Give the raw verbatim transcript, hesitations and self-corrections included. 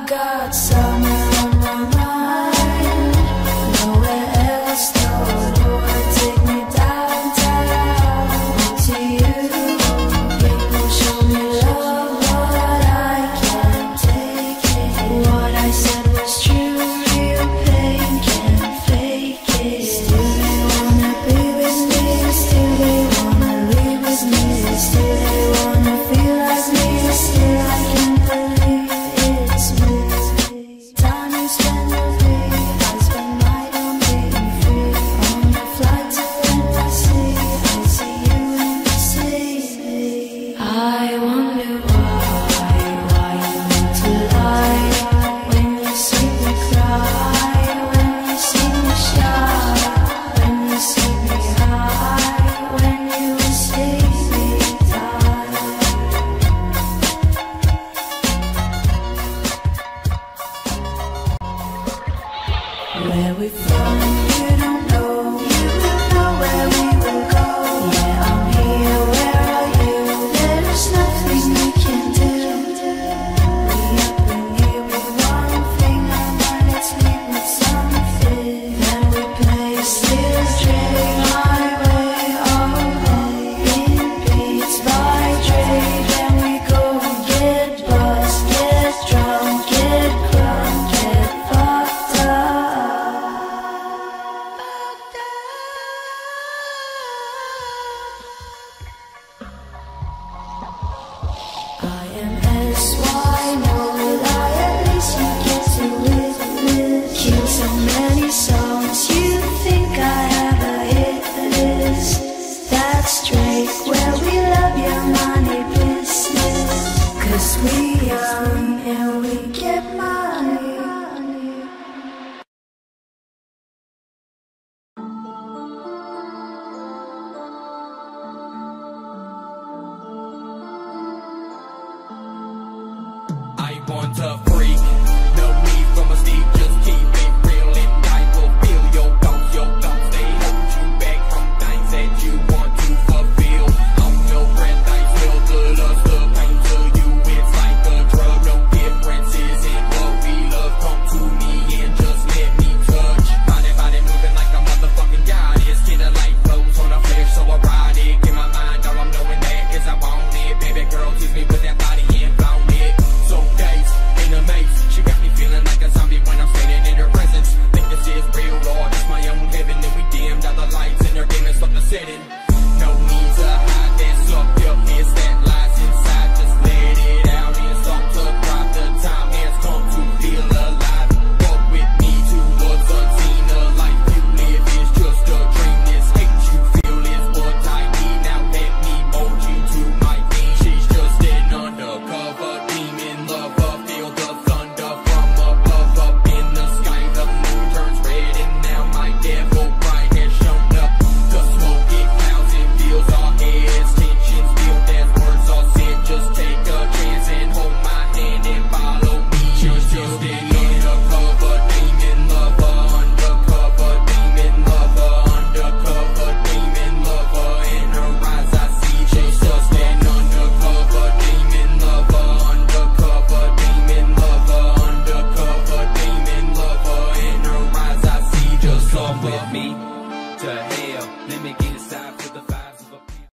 got summer on my mind, nowhere else, no Lord, take me downtown to you. People show me love, but I can't take it. What I said was true, real pain can't fake it. Still they wanna be with me, still they wanna live with me, still they wanna feel like me, still I can't believe it's me. Time you spend with me, I spend my own being free. On the flight to N Y C, I see you and you see me. I wonder why, why you need to lie. When you see me cry, when you see me shy, when you see me high, when you see me die. Where we from, you don't know. You will know where we will go. Yeah, I'm here, where are you? There's nothing we can do. We up in here with one thing, our minds meet with something. Then we play still stray my way all day. In beats by Dre, then we go and get buzzed, get drunk, get crunk, get fucked up. I am S Y, no lie, at least you get to live with. Kill so many songs, you think I have a hit list. That's straight, where we love your money business. Cause we young and we get money. I want to